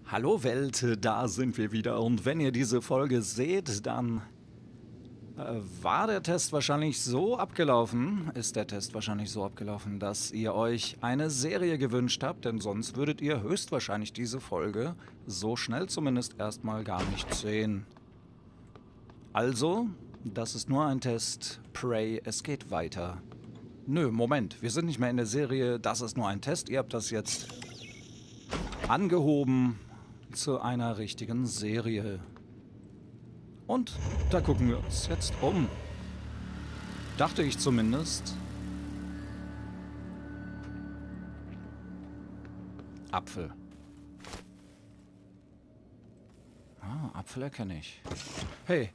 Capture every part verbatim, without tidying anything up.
Hallo Welt, da sind wir wieder und wenn ihr diese Folge seht, dann äh, war der Test wahrscheinlich so abgelaufen, ist der Test wahrscheinlich so abgelaufen, dass ihr euch eine Serie gewünscht habt, denn sonst würdet ihr höchstwahrscheinlich diese Folge so schnell zumindest erstmal gar nicht sehen. Also, das ist nur ein Test, Prey, es geht weiter. Nö, Moment, wir sind nicht mehr in der Serie, das ist nur ein Test, ihr habt das jetzt angehoben zu einer richtigen Serie. Und da gucken wir uns jetzt um. Dachte ich zumindest. Apfel. Ah, Apfel erkenne ich. Hey.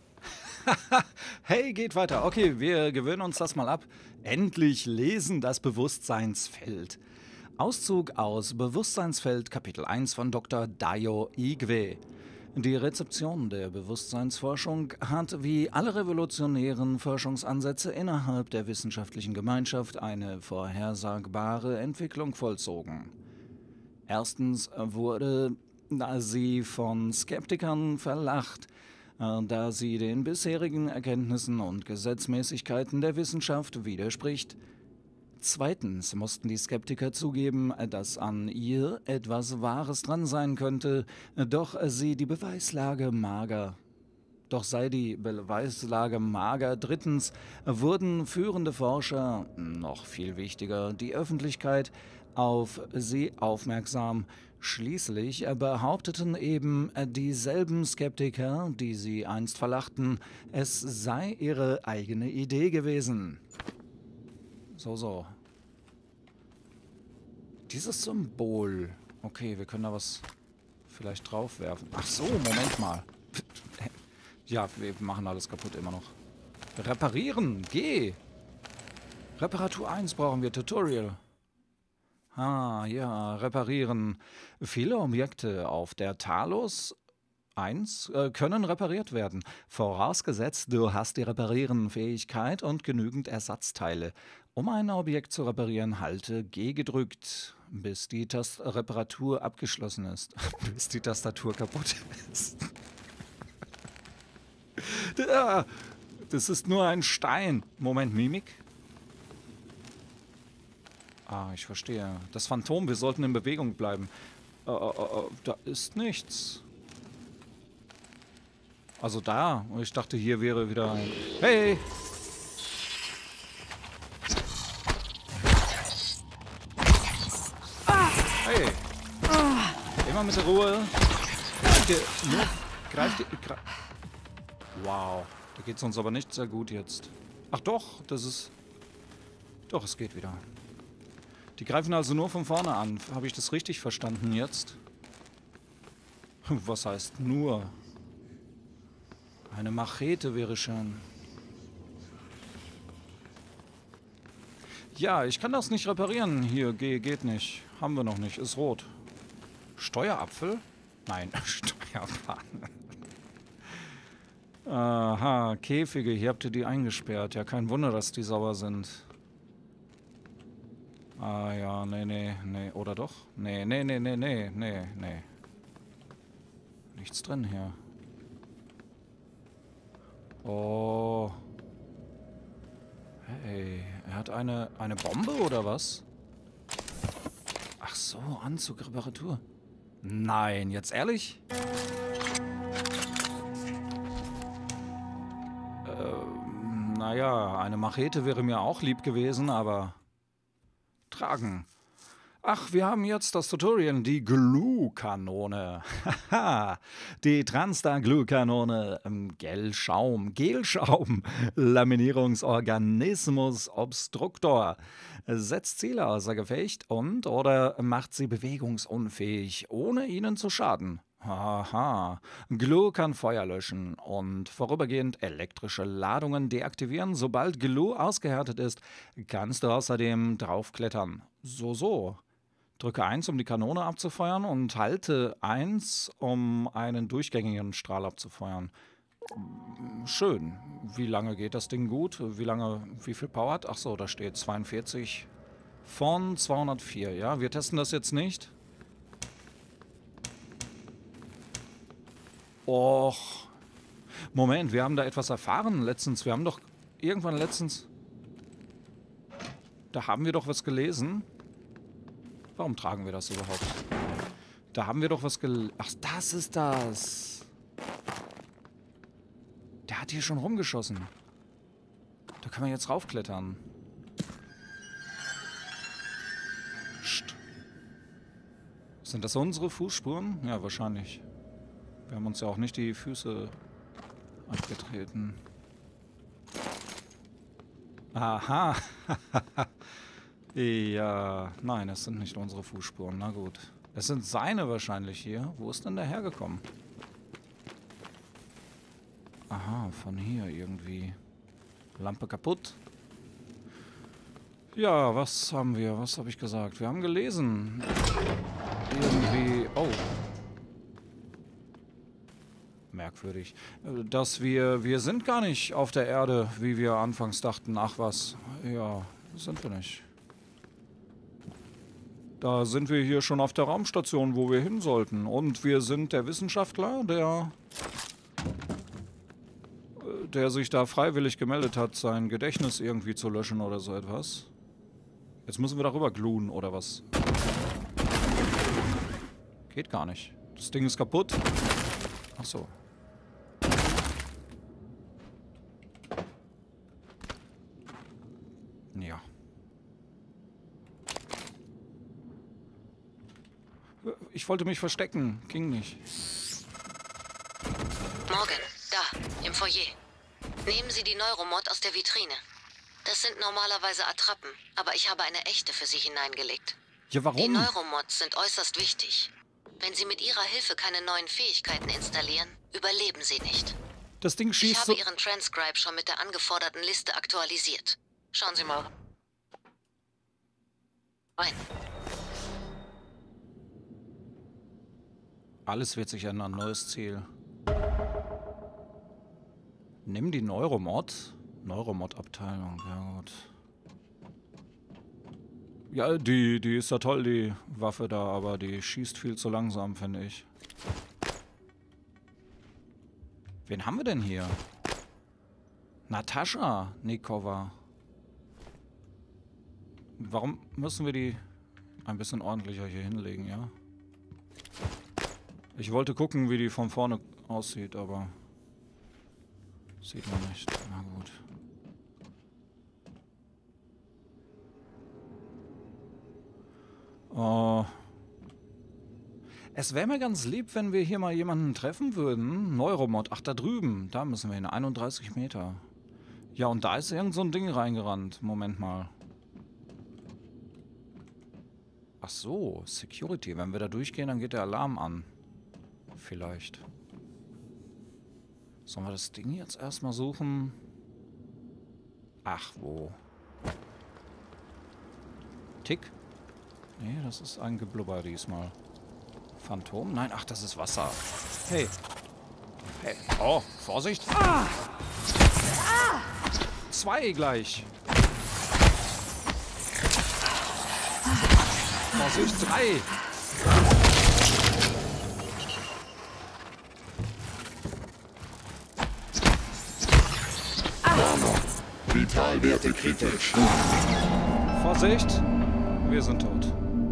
Hey, geht weiter. Okay, wir gewöhnen uns das mal ab. Endlich lesen das Bewusstseinsfeld. Auszug aus Bewusstseinsfeld Kapitel eins von Doktor Dayo Igwe. Die Rezeption der Bewusstseinsforschung hat wie alle revolutionären Forschungsansätze innerhalb der wissenschaftlichen Gemeinschaft eine vorhersagbare Entwicklung vollzogen. Erstens wurde sie von Skeptikern verlacht, da sie den bisherigen Erkenntnissen und Gesetzmäßigkeiten der Wissenschaft widerspricht. Zweitens mussten die Skeptiker zugeben, dass an ihr etwas Wahres dran sein könnte, doch sie die Beweislage mager. Doch sei die Beweislage mager. Drittens wurden führende Forscher, noch viel wichtiger, die Öffentlichkeit, auf sie aufmerksam. Schließlich behaupteten eben dieselben Skeptiker, die sie einst verlachten, es sei ihre eigene Idee gewesen. So, so. Dieses Symbol. Okay, wir können da was vielleicht draufwerfen. Ach so, Moment mal. Ja, wir machen alles kaputt immer noch. Reparieren, geh! Reparatur eins brauchen wir, Tutorial. Ah, ja, reparieren. Viele Objekte auf der Talos eins äh, können repariert werden. Vorausgesetzt, du hast die Reparieren-Fähigkeit und genügend Ersatzteile. Um ein Objekt zu reparieren, halte G gedrückt, bis die Tast- Reparatur abgeschlossen ist. Bis die Tastatur kaputt ist. Das ist nur ein Stein. Moment, Mimik? Ah, ich verstehe. Das Phantom, wir sollten in Bewegung bleiben. Äh, äh, äh, da ist nichts. Also da. Ich dachte, hier wäre wieder ein... Hey! Hey! Immer mit der Ruhe. Bitte, nur greif die... Greif. Wow. Da geht's uns aber nicht sehr gut jetzt. Ach doch, das ist... Doch, es geht wieder. Die greifen also nur von vorne an. Habe ich das richtig verstanden jetzt? Was heißt nur? Eine Machete wäre schön. Ja, ich kann das nicht reparieren. Hier, G geht nicht. Haben wir noch nicht. Ist rot. Steuerapfel? Nein, Steuerpfanne. Aha, Käfige. Hier habt ihr die eingesperrt. Ja, kein Wunder, dass die sauer sind. Ah ja, nee, nee, nee. Oder doch? Nee, nee, nee, nee, nee, nee, nee. Nichts drin hier. Oh. Hey, er hat eine, eine Bombe oder was? Ach so, Anzug, Reparatur. Nein, jetzt ehrlich? Ähm, naja, eine Machete wäre mir auch lieb gewesen, aber... Tragen. Ach, wir haben jetzt das Tutorial, die Glue-Kanone. Haha, die Transtar-Glue-Kanone. Ähm, Gelschaum, Gelschaum, Laminierungsorganismus, Obstruktor. Setzt Ziele außer Gefecht und oder macht sie bewegungsunfähig, ohne ihnen zu schaden. Haha, Glue kann Feuer löschen und vorübergehend elektrische Ladungen deaktivieren. Sobald Glue ausgehärtet ist, kannst du außerdem draufklettern. So, so. Drücke eins, um die Kanone abzufeuern und halte eins, um einen durchgängigen Strahl abzufeuern. Schön. Wie lange geht das Ding gut? Wie lange, wie viel Power hat? Ach so, da steht zweiundvierzig von zweihundertvier. Ja, wir testen das jetzt nicht. Och. Moment, wir haben da etwas erfahren letztens. Wir haben doch irgendwann letztens... Da haben wir doch was gelesen. Warum tragen wir das überhaupt? Da haben wir doch was gelesen. Ach, das ist das. Der hat hier schon rumgeschossen. Da kann man jetzt raufklettern. Psst. Sind das unsere Fußspuren? Ja, wahrscheinlich. Wir haben uns ja auch nicht die Füße abgetreten. Aha. Ja, nein, das sind nicht unsere Fußspuren. Na gut. Es sind seine wahrscheinlich hier. Wo ist denn der hergekommen? Aha, von hier irgendwie. Lampe kaputt. Ja, was haben wir? Was habe ich gesagt? Wir haben gelesen. Irgendwie... Oh. Merkwürdig. Dass wir... Wir sind gar nicht auf der Erde, wie wir anfangs dachten. Ach was. Ja, sind wir nicht. Da sind wir hier schon auf der Raumstation, wo wir hin sollten. Und wir sind der Wissenschaftler, der... der sich da freiwillig gemeldet hat, sein Gedächtnis irgendwie zu löschen oder so etwas. Jetzt müssen wir darüber gluen, oder was? Geht gar nicht. Das Ding ist kaputt. Ach so. Ja. Ich wollte mich verstecken. Ging nicht. Morgan, da, im Foyer. Nehmen Sie die Neuromod aus der Vitrine. Das sind normalerweise Attrappen, aber ich habe eine echte für Sie hineingelegt. Ja, warum? Die Neuromods sind äußerst wichtig. Wenn Sie mit Ihrer Hilfe keine neuen Fähigkeiten installieren, überleben Sie nicht. Das Ding Ich schießt habe so... Ihren Transcribe schon mit der angeforderten Liste aktualisiert. Schauen Sie mal rein. Alles wird sich ändern. Neues Ziel. Nimm die Neuromod. Neuromod-Abteilung. Ja, gut. Ja, die, die ist ja toll, die Waffe da, aber die schießt viel zu langsam, finde ich. Wen haben wir denn hier? Natascha Nikova. Warum müssen wir die ein bisschen ordentlicher hier hinlegen, ja? Ich wollte gucken, wie die von vorne aussieht, aber... Sieht man nicht. Na gut. Oh. Es wäre mir ganz lieb, wenn wir hier mal jemanden treffen würden. Neuromod. Ach, da drüben. Da müssen wir hin. einunddreißig Meter. Ja, und da ist irgend so ein Ding reingerannt. Moment mal. Ach so, Security. Wenn wir da durchgehen, dann geht der Alarm an. Vielleicht. Sollen wir das Ding jetzt erstmal suchen? Ach, wo? Tick? Nee, das ist ein Geblubber diesmal. Phantom? Nein, ach, das ist Wasser. Hey. Hey. Oh, Vorsicht. Ah! Ah! Zwei gleich. Vorsicht, drei. Vitalwerte kritisch. Vorsicht. Wir sind tot.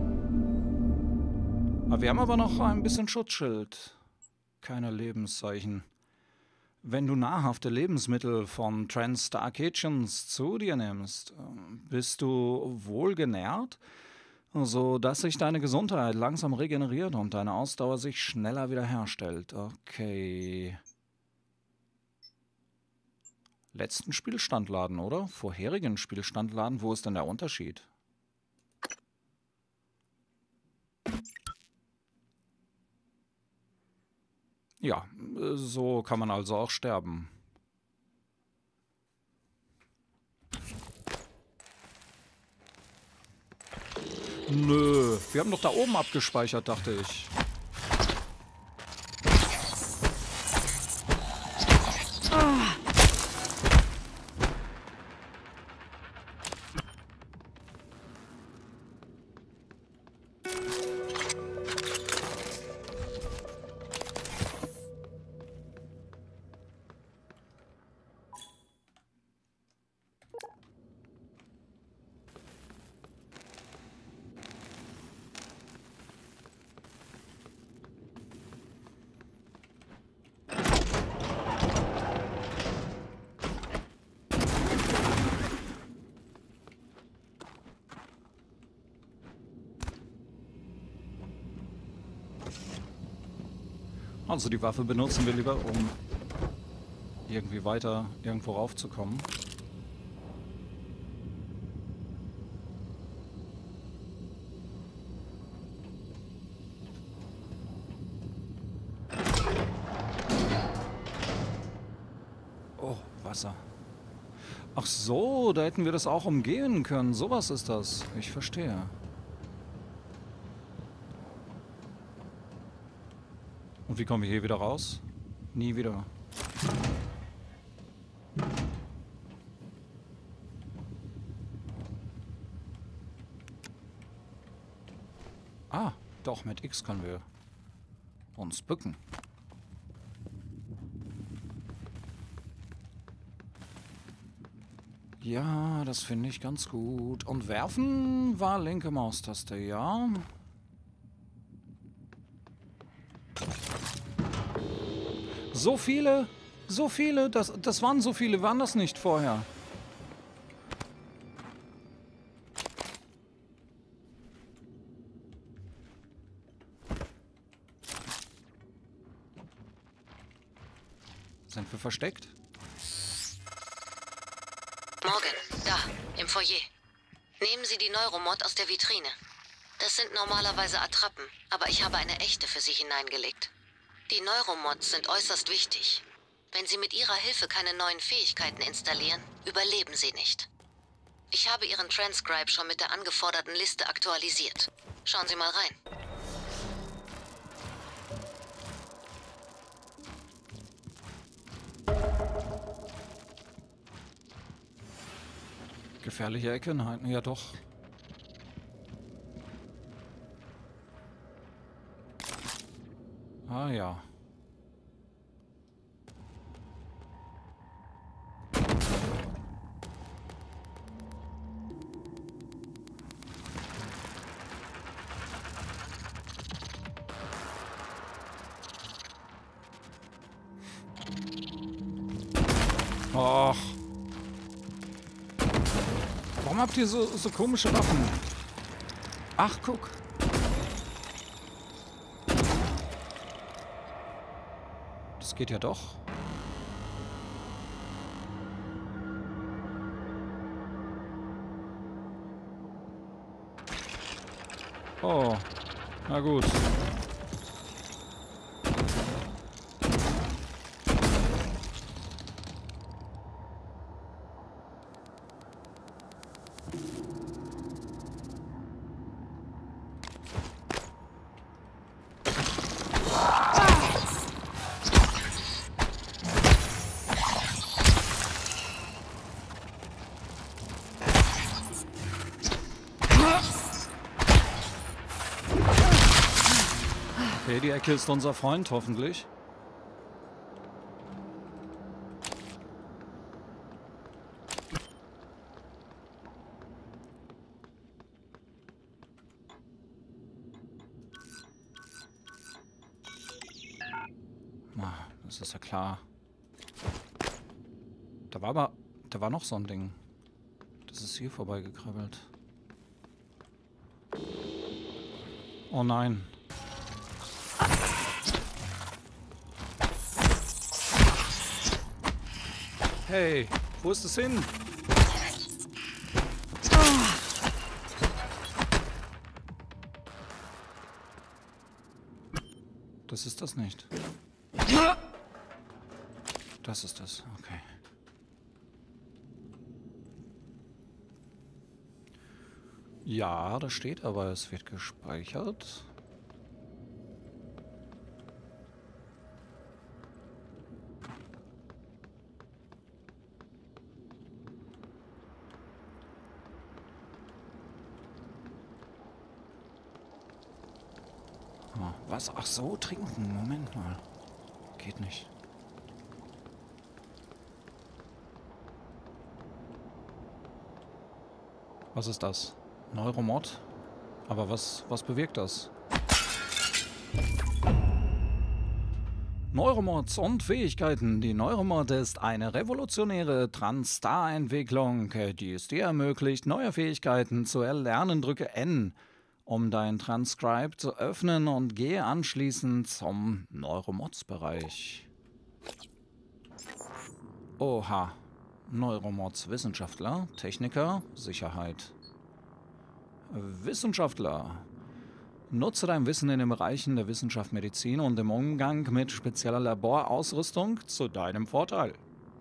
Aber wir haben aber noch ein bisschen Schutzschild. Keine Lebenszeichen. Wenn du nahrhafte Lebensmittel von Trans Star Kitchens zu dir nimmst, bist du wohlgenährt, sodass sich deine Gesundheit langsam regeneriert und deine Ausdauer sich schneller wiederherstellt. Okay. Letzten Spielstand laden, oder? Vorherigen Spielstand laden. Wo ist denn der Unterschied? Ja, so kann man also auch sterben. Nö, wir haben doch da oben abgespeichert, dachte ich. Also die Waffe benutzen wir lieber, um irgendwie weiter irgendwo raufzukommen. Oh, Wasser. Ach so, da hätten wir das auch umgehen können. Sowas ist das. Ich verstehe. Und wie kommen wir hier wieder raus? Nie wieder. Ah, doch, mit X können wir uns bücken. Ja, das finde ich ganz gut. Und werfen war linke Maustaste, ja. So viele, so viele, das, das waren so viele, waren das nicht vorher. Sind wir versteckt? Morgan, da, im Foyer. Nehmen Sie die Neuromod aus der Vitrine. Das sind normalerweise Attrappen, aber ich habe eine echte für Sie hineingelegt. Die Neuromods sind äußerst wichtig. Wenn Sie mit Ihrer Hilfe keine neuen Fähigkeiten installieren, überleben Sie nicht. Ich habe Ihren Transcribe schon mit der angeforderten Liste aktualisiert. Schauen Sie mal rein. Gefährliche Ecke? Nein, ja doch. Ah ja. Och. Warum habt ihr so, so komische Waffen? Ach, guck. Das geht ja doch. Oh, na gut. Okay, die Ecke ist unser Freund, hoffentlich. Ah, das ist ja klar. Da war aber... Da war noch so ein Ding. Das ist hier vorbeigekrabbelt. Oh nein. Hey, wo ist es hin? Das ist das nicht. Das ist das, okay. Ja, das steht, aber es wird gespeichert. Was? Ach so, trinken. Moment mal. Geht nicht. Was ist das? Neuromod? Aber was, was bewirkt das? Neuromods und Fähigkeiten. Die Neuromod ist eine revolutionäre Transstar-Entwicklung, die es dir ermöglicht, neue Fähigkeiten zu erlernen. Drücke N, um dein Transcribe zu öffnen und gehe anschließend zum Neuromods-Bereich. Oha. Neuromods Wissenschaftler, Techniker, Sicherheit. Wissenschaftler. Nutze dein Wissen in den Bereichen der Wissenschaft, Medizin und im Umgang mit spezieller Laborausrüstung zu deinem Vorteil.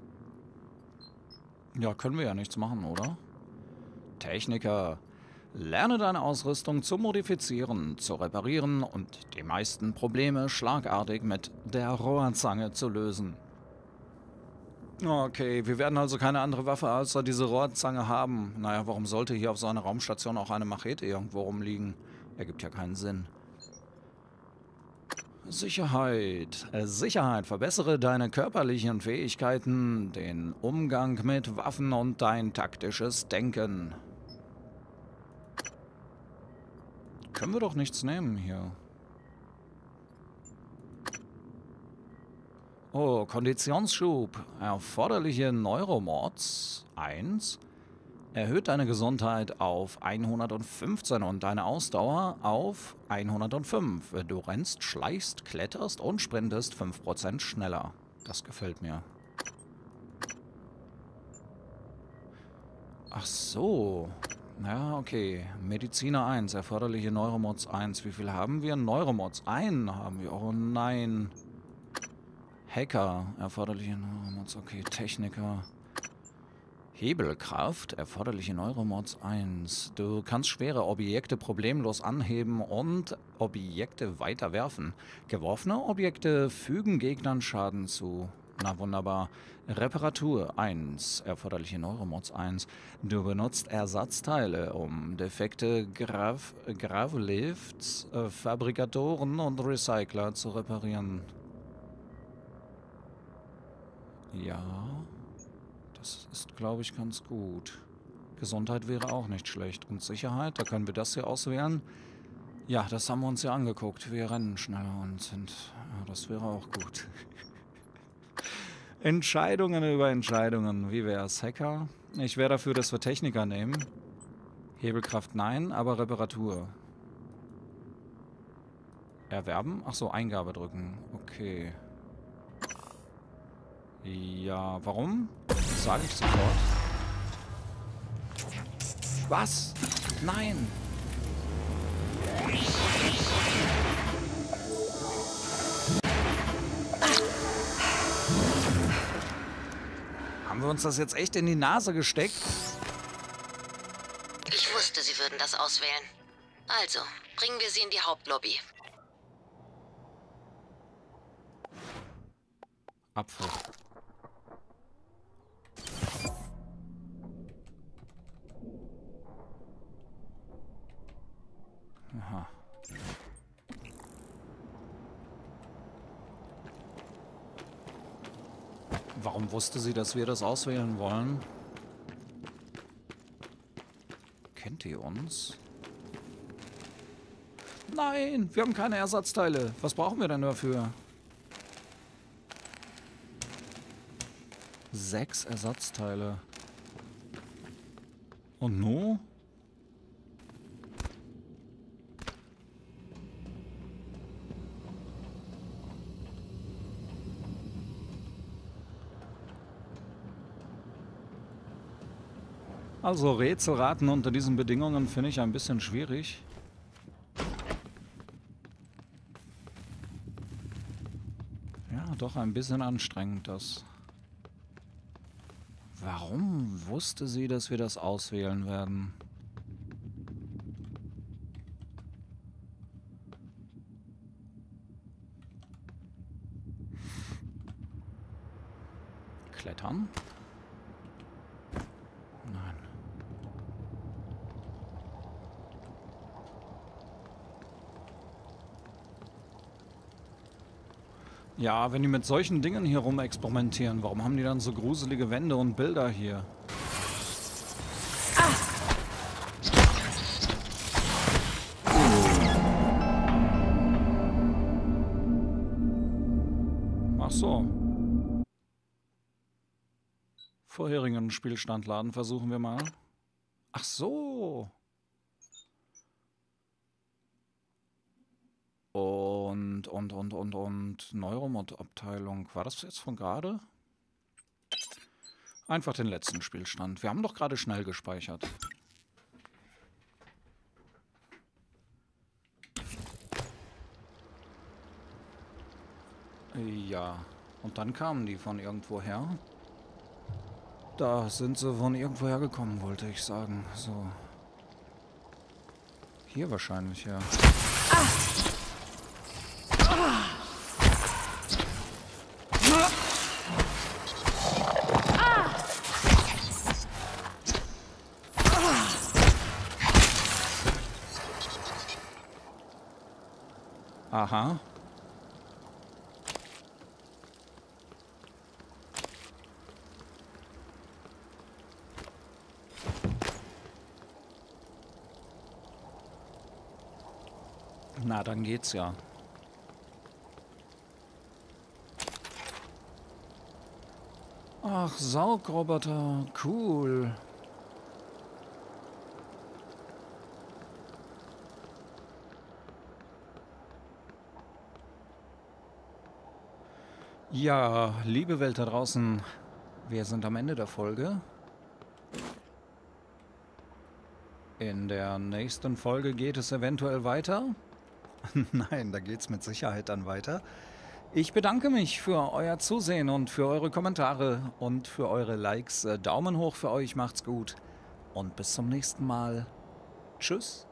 Ja, können wir ja nichts machen, oder? Techniker. Lerne deine Ausrüstung zu modifizieren, zu reparieren und die meisten Probleme schlagartig mit der Rohrzange zu lösen. Okay, wir werden also keine andere Waffe als diese Rohrzange haben. Naja, warum sollte hier auf so einer Raumstation auch eine Machete irgendwo rumliegen? Ergibt ja keinen Sinn. Sicherheit. Äh, Sicherheit. Verbessere deine körperlichen Fähigkeiten, den Umgang mit Waffen und dein taktisches Denken. Können wir doch nichts nehmen hier. Oh, Konditionsschub. Erforderliche Neuromods. eins. Erhöht deine Gesundheit auf hundertfünfzehn und deine Ausdauer auf hundertfünf. Du rennst, schleichst, kletterst und sprintest fünf Prozent schneller. Das gefällt mir. Ach so. Ja, okay. Mediziner eins. Erforderliche Neuromods eins. Wie viel haben wir? Neuromods einen haben wir. Oh nein. Hacker. Erforderliche Neuromods. Okay, Techniker. Hebelkraft, erforderliche Neuromods eins. Du kannst schwere Objekte problemlos anheben und Objekte weiterwerfen. Geworfene Objekte fügen Gegnern Schaden zu. Na wunderbar. Reparatur eins, erforderliche Neuromods eins. Du benutzt Ersatzteile, um defekte Grav Gravlifts, äh, Fabrikatoren und Recycler zu reparieren. Ja... Das ist, glaube ich, ganz gut. Gesundheit wäre auch nicht schlecht. Und Sicherheit, da können wir das hier auswählen. Ja, das haben wir uns ja angeguckt. Wir rennen schneller und sind... Ja, das wäre auch gut. Entscheidungen über Entscheidungen. Wie wäre es? Hacker? Ich wäre dafür, dass wir Techniker nehmen. Hebelkraft nein, aber Reparatur. Erwerben? Ach so, Eingabe drücken. Okay. Ja, warum? Das sage ich sofort. Was? Nein! Haben wir uns das jetzt echt in die Nase gesteckt? Ich wusste, Sie würden das auswählen. Also, bringen wir Sie in die Hauptlobby. Apfel. Aha. Warum wusste sie, dass wir das auswählen wollen? Kennt ihr uns? Nein, wir haben keine Ersatzteile. Was brauchen wir denn dafür? Sechs Ersatzteile. Und nun? Also Rätselraten unter diesen Bedingungen finde ich ein bisschen schwierig. Ja, doch ein bisschen anstrengend das. Warum wusste sie, dass wir das auswählen werden? Klettern? Nein. Ja, wenn die mit solchen Dingen hier rum experimentieren, warum haben die dann so gruselige Wände und Bilder hier? Ach so. Vorherigen Spielstand laden versuchen wir mal. Ach so. Und, und, und, und, und Neuromod-Abteilung. War das jetzt von gerade? Einfach den letzten Spielstand. Wir haben doch gerade schnell gespeichert. Ja, und dann kamen die von irgendwoher. Da sind sie von irgendwoher gekommen, wollte ich sagen. So. Hier wahrscheinlich, ja. Ah. Ah. Aha. Na, dann geht's ja. Ach, Saugroboter, cool. Ja, liebe Welt da draußen, wir sind am Ende der Folge. In der nächsten Folge geht es eventuell weiter. Nein, da geht's mit Sicherheit dann weiter. Ich bedanke mich für euer Zusehen und für eure Kommentare und für eure Likes. Daumen hoch für euch, macht's gut und bis zum nächsten Mal. Tschüss.